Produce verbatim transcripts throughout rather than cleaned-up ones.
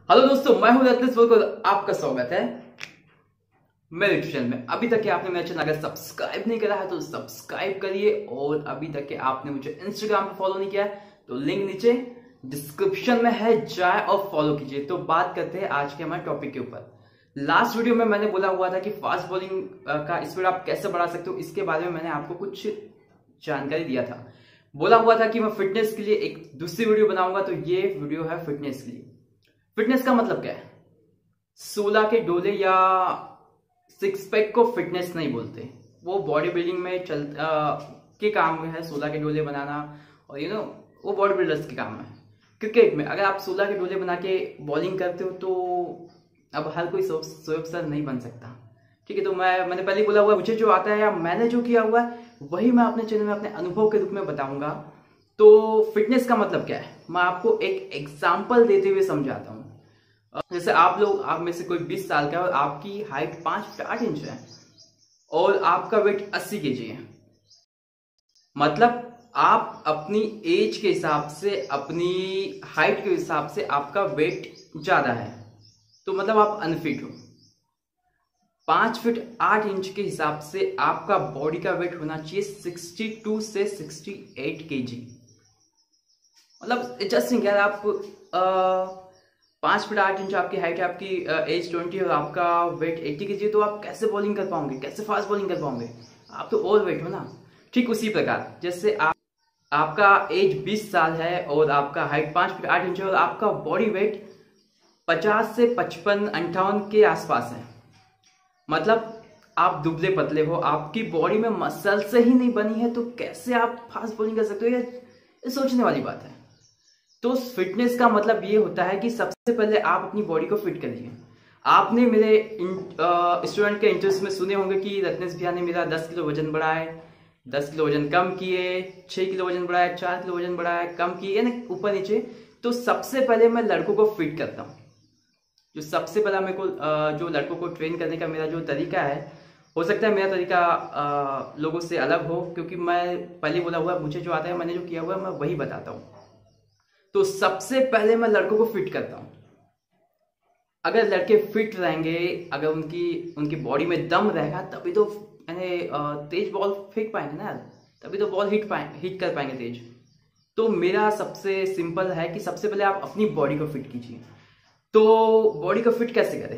Hello दोस्तों, मैं हूं ratnesh borker। आपका स्वागत है मेरे चैनल में। अभी तक के आपने मेरा चैनल अगर सब्सक्राइब नहीं करा है तो सब्सक्राइब करिए, और अभी तक के आपने मुझे इंस्टाग्राम पे फॉलो नहीं किया है तो लिंक नीचे डिस्क्रिप्शन में है, जाए और फॉलो कीजिए। तो बात करते हैं आज के हमारे टॉपिक के ऊपर। लास्ट वीडियो में मैंने बोला हुआ था कि फास्ट बॉलिंग का स्पीड आप कैसे बढ़ा सकते हो, इसके बारे में मैंने आपको कुछ जानकारी दिया था। बोला हुआ था कि मैं फिटनेस के लिए एक दूसरी वीडियो बनाऊंगा, तो ये वीडियो है फिटनेस के लिए। फिटनेस का मतलब क्या है? सोलह के डोले या सिक्स पैक को फिटनेस नहीं बोलते, वो बॉडी बिल्डिंग में चल आ, के काम में है। सोलह के डोले बनाना और यू नो वो बॉडी बिल्डर्स के काम है। क्रिकेट में अगर आप सोलह के डोले बना के बॉलिंग करते हो तो अब हर कोई शोएब सर नहीं बन सकता, ठीक है। तो मैं मैंने पहले बोला हुआ, मुझे जो आता है या मैंने जो किया हुआ है वही मैं अपने चैनल में अपने अनुभव के रूप में बताऊंगा। तो फिटनेस का मतलब क्या है, मैं आपको एक एग्जाम्पल देते हुए समझाता हूँ। जैसे आप लोग, आप में से कोई बीस साल का है और आपकी हाइट पांच फीट आठ इंच है और आपका वेट अस्सी केजी है, मतलब आप अपनी एज के हिसाब से, अपनी हाइट के हिसाब से आपका वेट ज्यादा है, तो मतलब आप अनफिट हो। पांच फीट आठ इंच के हिसाब से आपका बॉडी का वेट होना चाहिए सिक्सटी टू से सिक्सटी एट केजी। मतलब जस्ट थिंक यार, आप आ, पांच फीट आठ इंच आपकी हाइट है, आपकी एज ट्वेंटी और आपका वेट एट्टी केजी, तो आप कैसे बॉलिंग कर पाओगे, कैसे फास्ट बॉलिंग कर पाओगे? आप तो ओवर वेट हो ना। ठीक उसी प्रकार जैसे आप, आपका एज बीस साल है और आपका हाइट पांच फीट आठ इंच है और आपका बॉडी वेट पचास से पचपन अंठावन के आसपास है, मतलब आप दुबले पतले हो, आपकी बॉडी में मसल से ही नहीं बनी है, तो कैसे आप फास्ट बॉलिंग कर सकते हो? ये सोचने वाली बात है। तो फिटनेस का मतलब ये होता है कि सबसे पहले आप अपनी बॉडी को फिट करिए। आपने मेरे स्टूडेंट के इंटरव्यूज में सुने होंगे कि रत्नेश भैया ने मेरा दस किलो वजन बढ़ाए, दस किलो वजन कम किए, छह किलो वजन बढ़ाए, चार किलो वजन बढ़ाए, कम किए, यानी ऊपर नीचे। तो सबसे पहले मैं लड़कों को फिट करता हूँ। जो सबसे पहला मेरे को जो लड़कों को ट्रेन करने का मेरा जो तरीका है, हो सकता है मेरा तरीका आ, लोगों से अलग हो, क्योंकि मैं पहले बोला हुआ मुझे जो आता है, मैंने जो किया हुआ है मैं वही बताता हूँ। तो सबसे पहले मैं लड़कों को फिट करता हूं। अगर लड़के फिट रहेंगे, अगर उनकी उनकी बॉडी में दम रहेगा, तभी तो यानी तेज बॉल फेंक पाएंगे ना, तभी तो बॉल हिट पाए हिट कर पाएंगे तेज। तो मेरा सबसे सिंपल है कि सबसे पहले आप अपनी बॉडी को फिट कीजिए। तो बॉडी को फिट कैसे करें?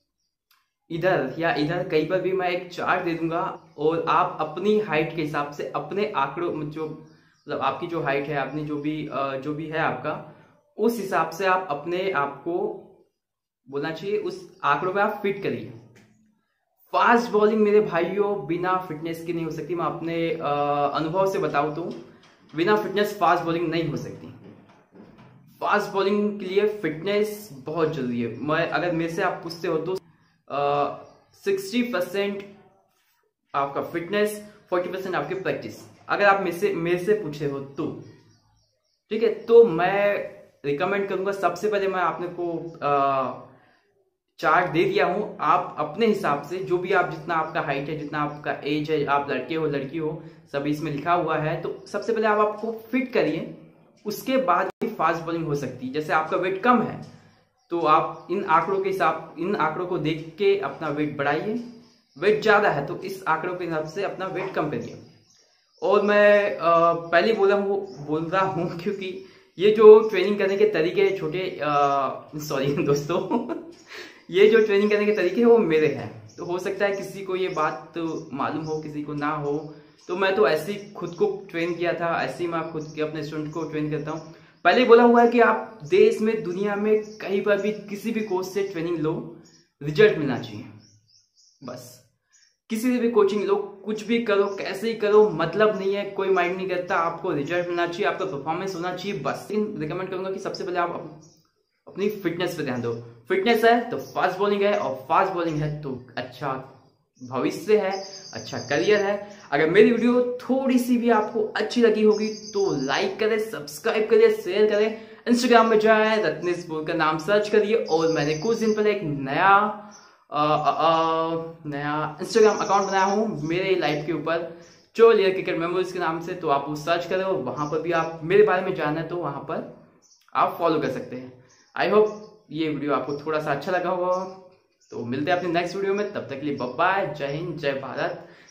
इधर या इधर कहीं पर भी मैं एक चार्ट दे दूंगा, और आप अपनी हाइट के हिसाब से, अपने आंकड़ों जो मतलब आपकी जो हाइट है, अपनी जो भी जो भी है आपका, उस हिसाब से आप अपने आप को बोलना चाहिए, उस आंकड़ों पे आप फिट करिए। फास्ट बॉलिंग मेरे भाइयों बिना फिटनेस की नहीं हो सकती। मैं अपने अनुभव से बताऊं तो बिना फिटनेस फास्ट बॉलिंग नहीं हो सकती। फास्ट बॉलिंग के लिए फिटनेस बहुत जरूरी है। मैं अगर मेरे से आप पूछते हो तो सिक्सटी परसेंट आपका फिटनेस, फोर्टी परसेंट आपकी प्रैक्टिस, अगर आप मेरे से मेरे से पूछे हो तो, ठीक है। तो मैं रिकमेंड करूंगा, सबसे पहले मैं आपने को चार्ट दे दिया हूं, आप अपने हिसाब से जो भी आप, जितना आपका हाइट है, जितना आपका एज है, आप लड़के हो लड़की हो, सभी इसमें लिखा हुआ है। तो सबसे पहले आप आपको फिट करिए, उसके बाद ही फास्ट बॉलिंग हो सकती है। जैसे आपका वेट कम है तो आप इन आंकड़ों के हिसाब इन आंकड़ों को देख के अपना वेट बढ़ाइए। वेट ज्यादा है तो इस आंकड़ों के हिसाब से अपना वेट कम करिए। और मैं आ, पहले बोला हूँ बोल रहा हूँ क्योंकि ये जो ट्रेनिंग करने के तरीके छोटे, सॉरी दोस्तों ये जो ट्रेनिंग करने के तरीके हैं वो मेरे हैं। तो हो सकता है किसी को ये बात तो मालूम हो, किसी को ना हो। तो मैं तो ऐसे ही खुद को ट्रेन किया था, ऐसे ही मैं खुद के अपने स्टूडेंट को ट्रेन करता हूँ। पहले बोला हुआ है कि आप देश में, दुनिया में कहीं पर भी किसी भी कोच से ट्रेनिंग लो, रिजल्ट मिलना चाहिए। बस किसी से भी कोचिंग लो, कुछ भी करो, कैसे ही करो, मतलब नहीं है, कोई माइंड नहीं करता, आपको रिजल्ट मिलना चाहिए, आपका परफॉर्मेंस होना चाहिए बस। लेकिन रिकमेंड करूंगा कि सबसे पहले आप अपनी फिटनेस पे ध्यान दो। फिटनेस है तो फास्ट बॉलिंग है, और फास्ट बॉलिंग है तो अच्छा भविष्य है, अच्छा करियर है। अगर मेरी वीडियो थोड़ी सी भी आपको अच्छी लगी होगी तो लाइक करें, सब्सक्राइब करें, शेयर करें, इंस्टाग्राम में जाए, रत्नेश बोरकर नाम सर्च करिए। और मैंने कुछ दिन पहले एक नया आ, आ, आ, नया इंस्टाग्राम अकाउंट बनाया हूँ मेरे लाइफ के ऊपर, चोलियर क्रिकेट मेमोरीज के नाम से। तो आप वो सर्च करें और वहां पर भी आप मेरे बारे में जानना है तो वहां पर आप फॉलो कर सकते हैं। आई होप ये वीडियो आपको थोड़ा सा अच्छा लगा होगा। तो मिलते हैं अपने नेक्स्ट वीडियो में, तब तक के लिए बाय बाय, जय हिंद, जय भारत,